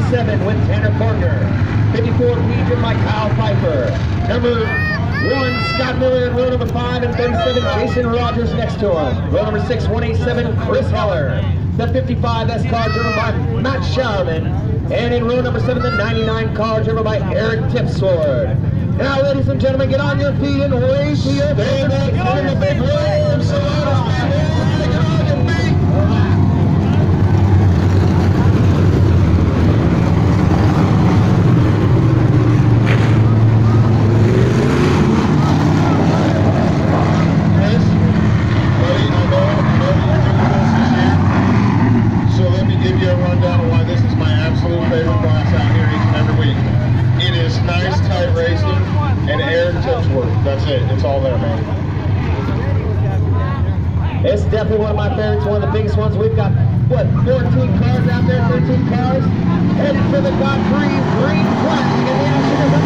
37 with Tanner Parker. 54 driven by Kyle Pfeiffer. Number 1, Scott Miller in row number 5, and 37, Jason Rogers next to him. Row number 6, 187, Chris Heller. The 55 S car driven by Matt Sharman. And in row number 7, the 99 car driven by Eric Tipsword. Now, ladies and gentlemen, get on your feet and wave to your big the big wave. Salina Speedway, get on your feet. That's it. It's all there, man. It's definitely one of my favorites, one of the biggest ones. We've got, what, 14 cars out there, 13 cars, headed for the God Breeze green flag, and the action is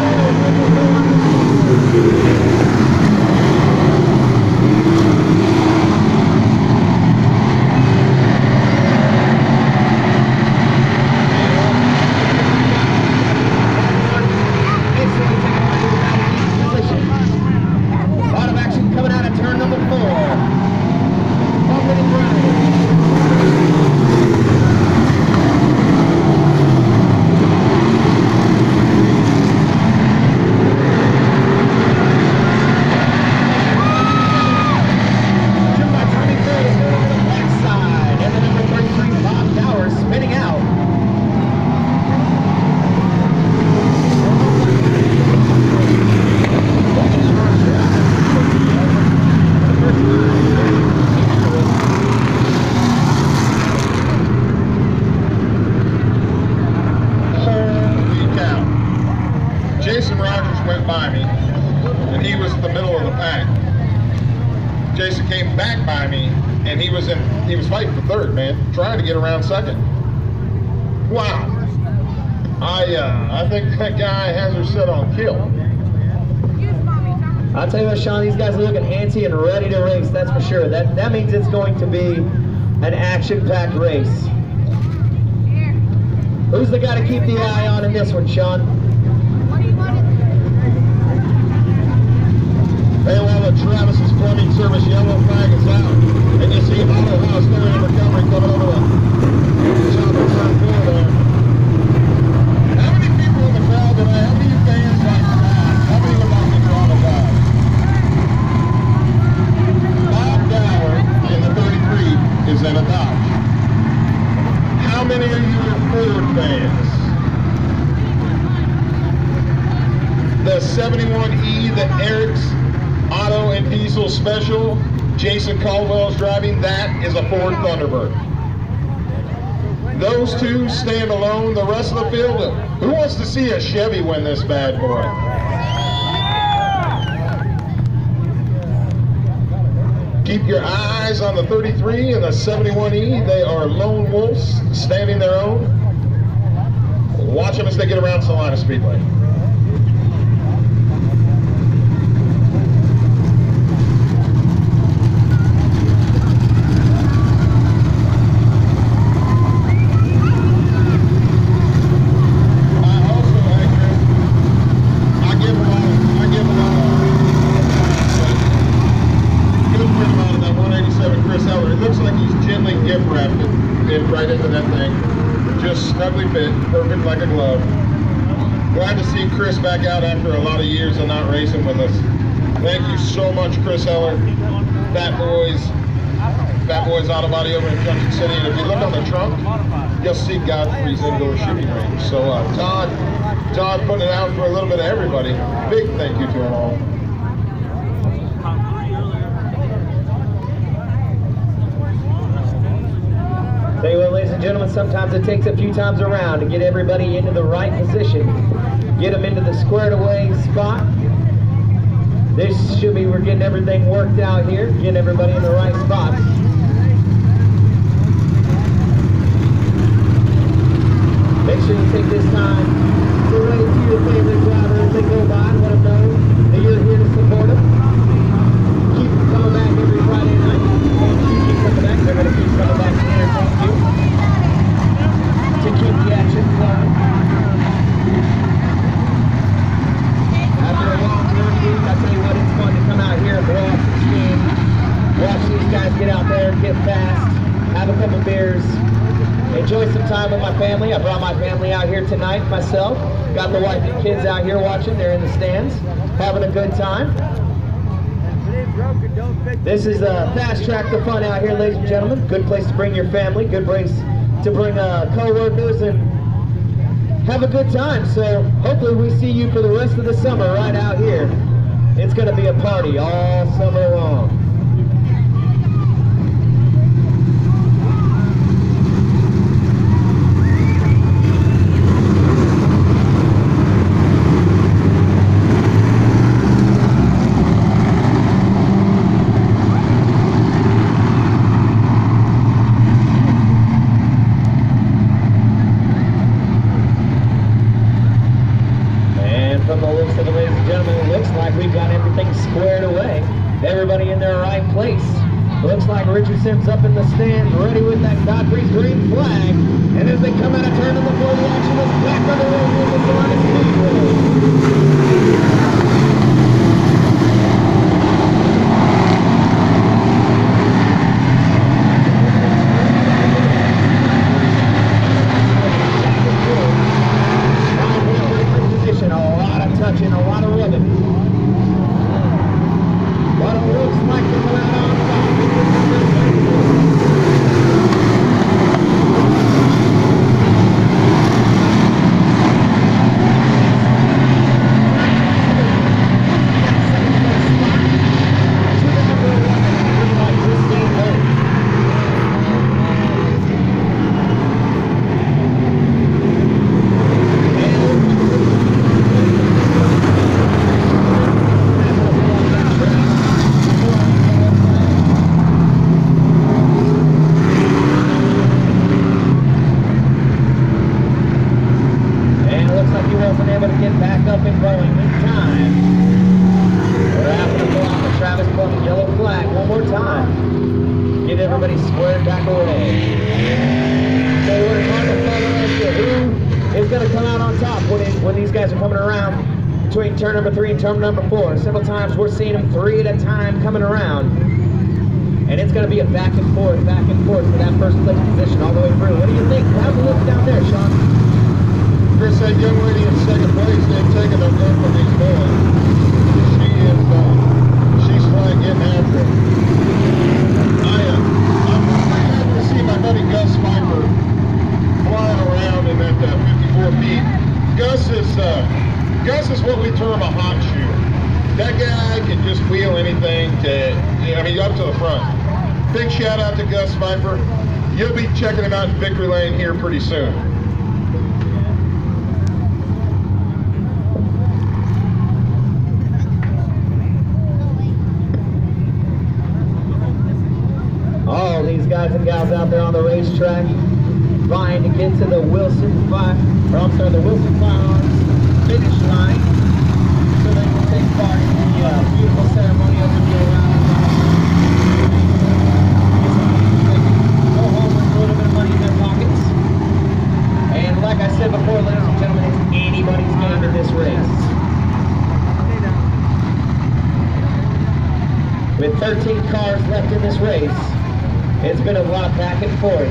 Jason Rogers went by me, and he was in the middle of the pack. Jason came back by me, and he was fighting for third, man, trying to get around second. Wow. I think that guy has her set on kill. I'll tell you what, Sean, these guys are looking antsy and ready to race, that's for sure. That means it's going to be an action-packed race. Who's the guy to keep the eye on in this one, Sean? Hey, while the Travis's Plumbing Service yellow flag is out, and you see Auto House going in recovery coming over the top of turn 4 there. How many people in the crowd today? How many fans like that? How many would like to draw the guy? Bob Dower in the 33 is in a Dodge. How many of you are Ford fans? The 71E, the Eric's Auto and Diesel Special, Jason Caldwell's driving, that is a Ford Thunderbird. Those two stand alone. The rest of the field, who wants to see a Chevy win this bad boy? Keep your eyes on the 33 and the 71E. They are lone wolves standing their own. Watch them as they get around Salina Speedway. Right into that thing, just snugly fit, perfect like a glove. Glad to see Chris back out after a lot of years of not racing with us. Thank you so much, Chris Heller. Fat Boys Auto Body over in Junction City. And if you look on the trunk, you'll see Godfrey's indoor shooting range. So Todd putting it out for a little bit of everybody. Big thank you to them all. Tell you what, ladies and gentlemen, sometimes it takes a few times around to get everybody into the right position, get them into the squared away spot. This should be, we're getting everything worked out here, getting everybody in the right spots. Make sure you take this time to wave to your favorite driver as they go by and let them know that you're here to support them. Keep coming back every Friday night. Keep coming back, they're going to keep coming back to entertain you, to keep the action flowing. have a couple beers, enjoy some time with my family. I brought my family out here tonight myself. Got the wife and kids out here watching. They're in the stands, having a good time. This is a fast track to fun out here, ladies and gentlemen. Good place to bring your family, good place to bring co-workers and have a good time. So hopefully we see you for the rest of the summer right out here. It's going to be a party all summer long. From the looks of it, ladies and gentlemen, it looks like we've got everything squared away. Everybody in their right place. Looks like Richardson's up in the stand, ready with that Godfrey's green flag. And as they come out of turn number 4, the action is back on the road with the Salina Speedway. Touching a lot of ribbon. What it looks like to come out on top. Everybody squared back away. So we're trying to follow as to who is going to come out on top when these guys are coming around between turn number 3 and turn number 4. Several times we're seeing them 3 at a time coming around. And it's going to be a back and forth for that first place position all the way through. What do you think? How's it look down there, Sean? Chris, that young lady in second place, they've taken a look from these boys. She's flying, getting after it. I'm really happy to see my buddy Gus Pfeiffer flying around in that 54 feet. Gus is what we term a hot shoe. That guy can just wheel anything up to the front. Big shout out to Gus Pfeiffer. You'll be checking him out in Victory Lane here pretty soon. All these guys and gals out there on the racetrack vying to get to the Wilson Firearms finish line so they can take part in the beautiful ceremony over here around. Go home with a little bit of money in their pockets. And like I said before, ladies and gentlemen, it's anybody's game in this race. With 13 cars left in this race, it's been a lot of back and forth.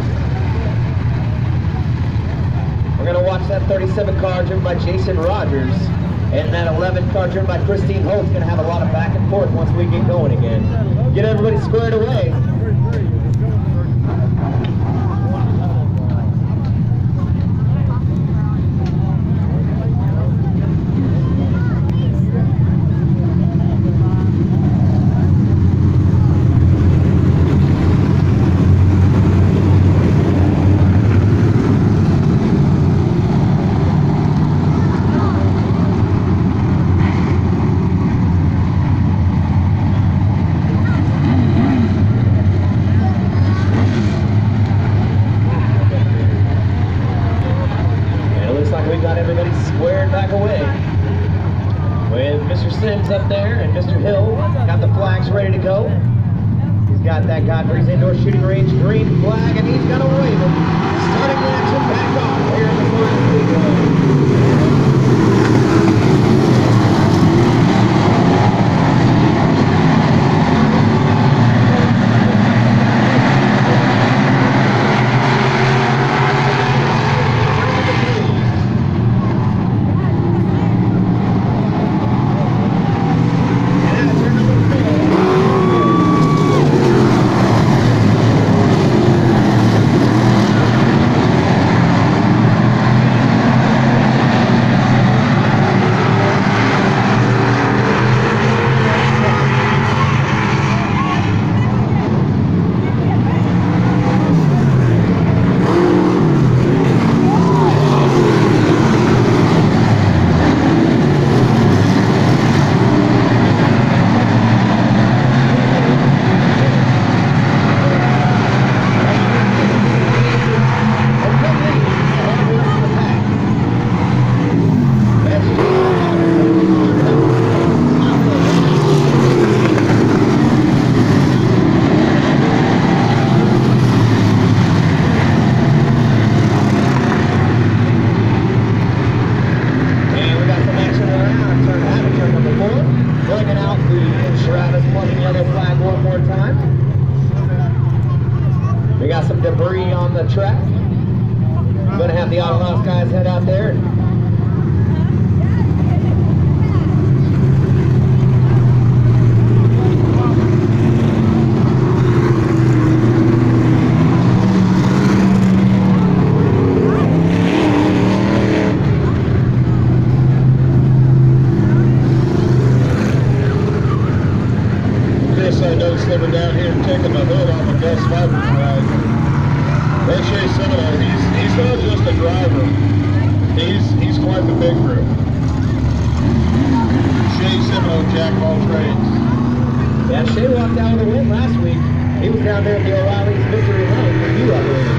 We're going to watch that 37 car driven by Jason Rogers, and that 11 car driven by Christine Holt's going to have a lot of back and forth once we get going again. Get everybody squared away. Up there, and Mr. Hill got the flags ready to go. He's got that Godfrey's Indoor Shooting Range green flag, and he's gonna wave it. Starting the action back off here in the Salina Speedway. debris on the track. I'm going to have the Auto House guys head out there. I noticed they were down here taking the hood on the Gus Fiber ride. RCA Seminole, he's not just a driver. He's quite the big crew. Shay Seminole, jack of all trades. Yeah, Shay walked out with a win last week. He was down there at the O'Reilly's Victory Lane with you up there.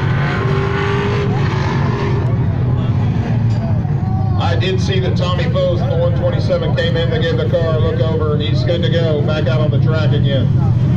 I did see that Tommy Foes in the 127 came in, they gave the car a look over, he's good to go, back out on the track again.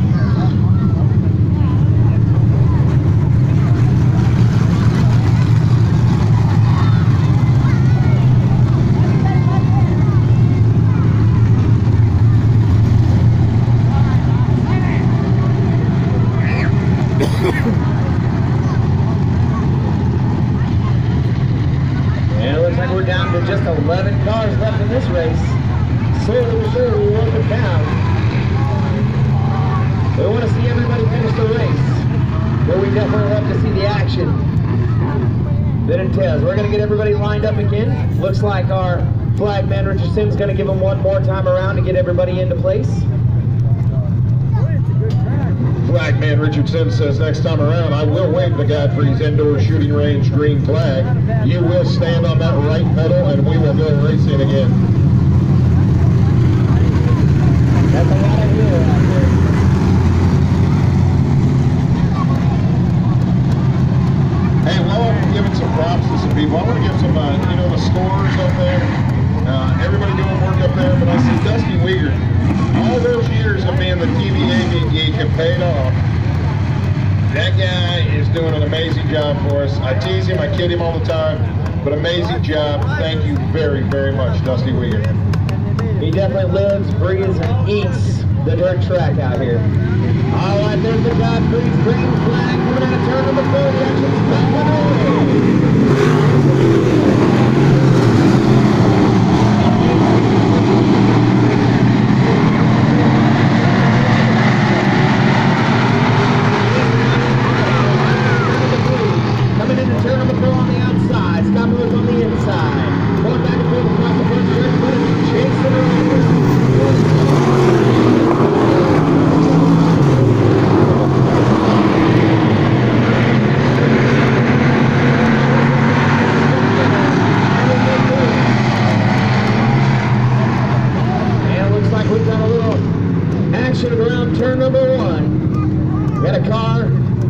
We're down to just 11 cars left in this race. Slowly but surely we work them down. We want to see everybody finish the race, but we definitely love to see the action that entails. We're going to get everybody lined up again. Looks like our flagman Richardson's going to give them one more time around to get everybody into place. Flagman Richardson says next time around, I will wave the Godfrey's indoor shooting range green flag. You will stand on that right pedal and we will go racing again. That's a lot of wheel out there. Hey, while I'm giving some props to some people, I want to give some, you know, the scores up there. Everybody doing work up there, but I see Dusty Weger. All those years of being the TV AV geek have paid off. That guy is doing an amazing job for us. I tease him, I kid him all the time, but amazing job. Thank you very, very much, Dusty Weger. He definitely lives, breathes, and eats the dirt track out here. All right, there's the Godfrey's green flag coming out of turn number 4. The action's back on around turn number 1. Got a car.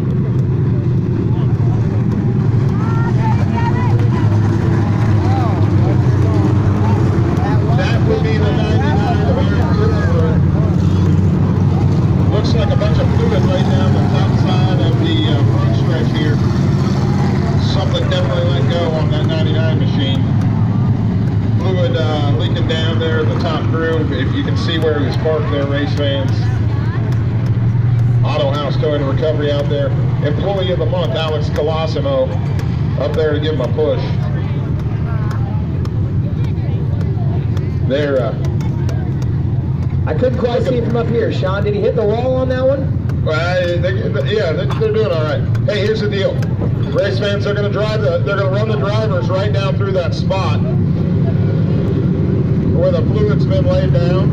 That will be the 99 of Aaron Christopher. Looks like a bunch of fluid right down the top side of the front stretch here. Something definitely let go on that 99 machine. Fluid leaking down there at the top groove. If you can see where it was parked there, race fans. Auto House Towing and Recovery out there. Employee of the Month, Alex Colosimo, up there to give him a push. There. I couldn't quite see it from up here. Sean, did he hit the wall on that one? Yeah, they're doing all right. Hey, here's the deal. Race fans are going to run the drivers right down through that spot where the fluid's been laid down.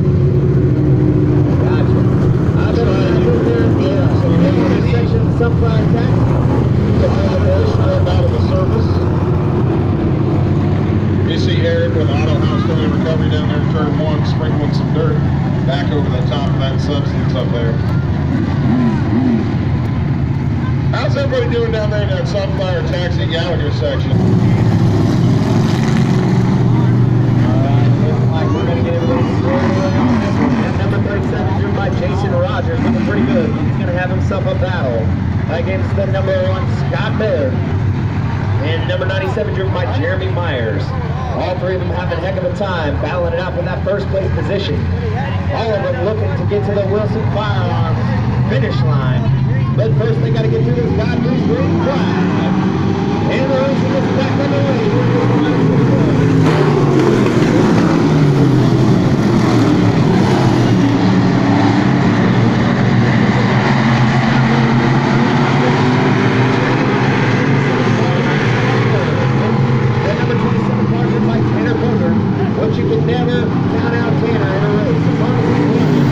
Gotcha. I've been there. So you get in this section of the Sunflower Taxi. Out of the surface. You see Eric with Auto House Towing and Recovery down there in turn 1, sprinkling some dirt back over the top of that substance up there. How's everybody doing down there in that Sunflower Taxi Gallagher section? Looks like we're going to get everybody squared away on this one. And number 37 driven by Jason Rogers, looking pretty good. He's going to have himself a battle against the number 1 Scott Baird. And number 97 driven by Jeremy Myers. All three of them having a heck of a time battling it out for that first place position. All of them looking to get to the Wilson Firearms finish line But first they got to get through this God-Breeze green flag. And the racing is back but you can never count out Tanner in a race as long as he's winning.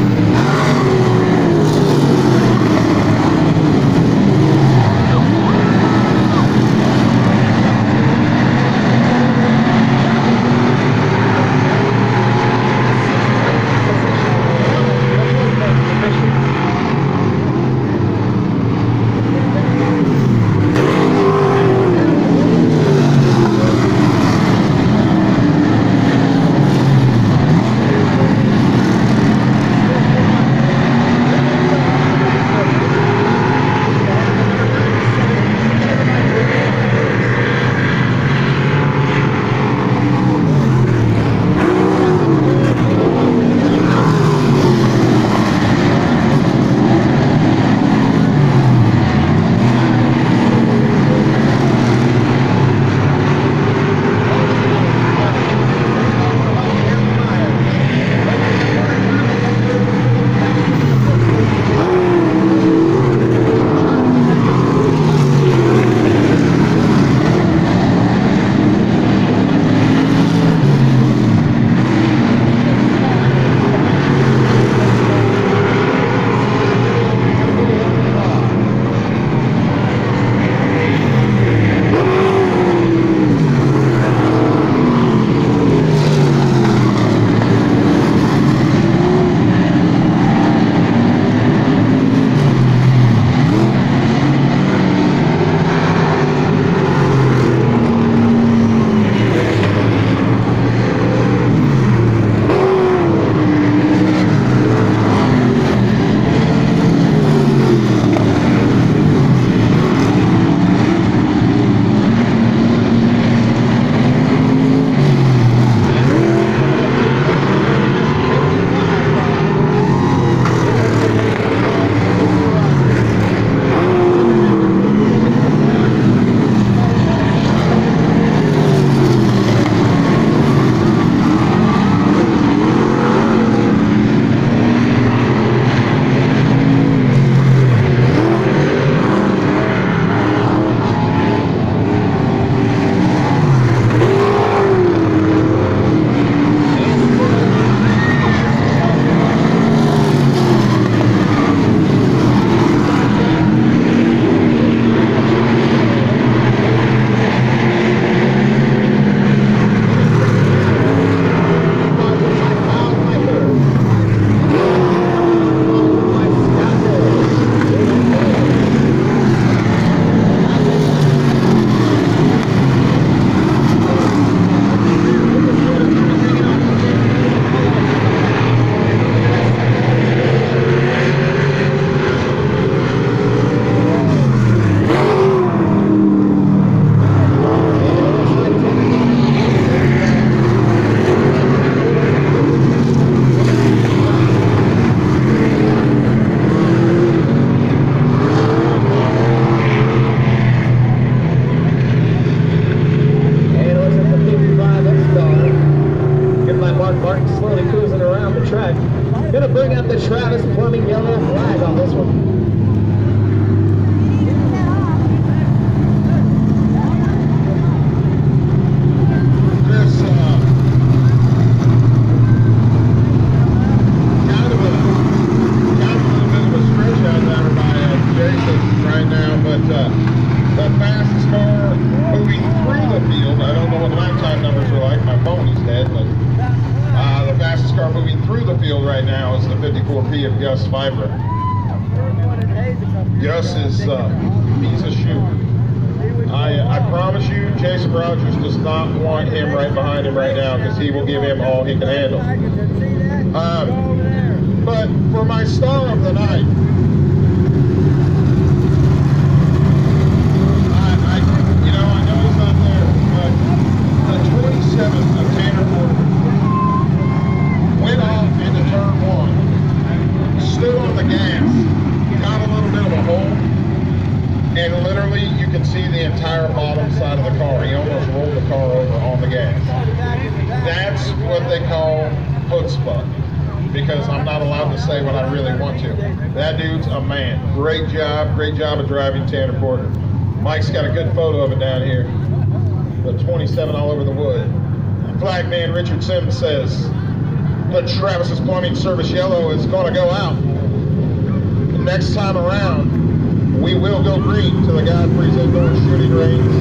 Gonna bring out the Travis Plumbing yellow flag on this one. Fiber. Gus is he's a shooter. I promise you, Jason Rogers does not want him right behind him right now because he will give him all he can handle. But for my star of the night, I know he's not there, but the 27th of Tanner Porter went off into turn 1. Stood on the gas, got a little bit of a hole, literally, you can see the entire bottom side of the car. He almost rolled the car over on the gas. That's what they call chutzpah, because I'm not allowed to say what I really want to. That dude's a man. Great job of driving Tanner Porter. Mike's got a good photo of it down here. The 27 all over the wood. Flagman Richard Sims says, the Travis's Plumbing Service yellow is going to go out. Next time around, we will go green to the Godfrey's Indoor Shooting Range.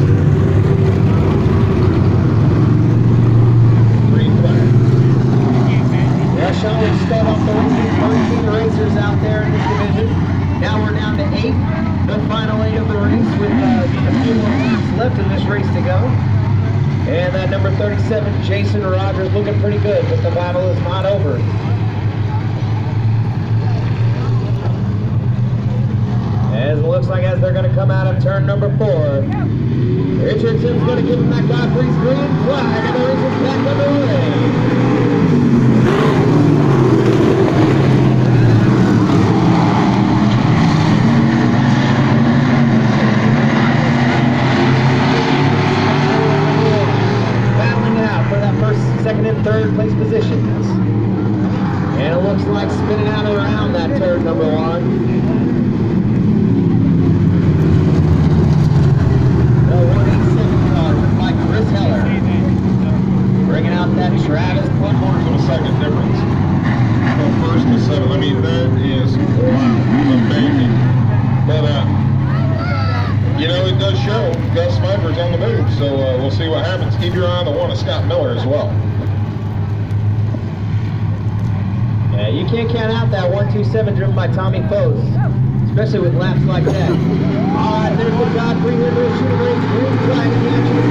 Green flag. Yeah, Sean, we start off the racing, 13 racers out there in this division. Now we're down to 8, the final 8 of the race, with a few more laps left in this race to go. And that number 37, Jason Rogers, looking pretty good, but the battle is not over. As it looks like as they're going to come out of turn number 4, Richardson's going to give him that Godfrey's green flag, and the race is back underway. Second and third place positions. And it looks like spinning out around that turn number 1. The 187 car by Chris Heller. Bringing out that Travis One quarters of a second difference from first to 7. I mean, that is, wow, amazing. But, you know, it does show Gus Smiper's on the move, so we'll see what happens. Keep your eye on the one of Scott Miller as well. Yeah, you can't count out that 127 driven by Tommy Foes, especially with laps like that. All right, there's the Godfrey River Shooting Range green flag in the action.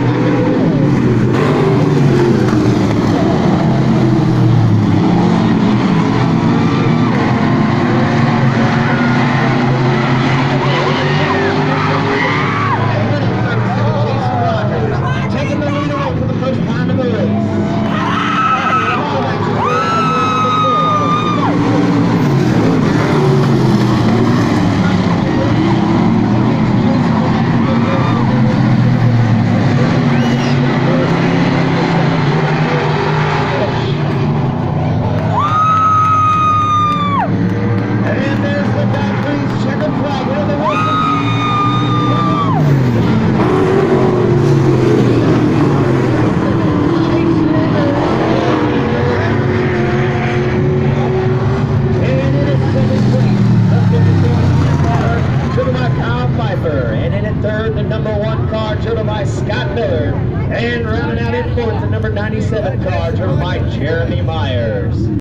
Taking the lead away for the first time in the race. And in third, the number 1 car driven by Scott Miller. And rounding out in fourth, the number 97 car driven by Jeremy Myers.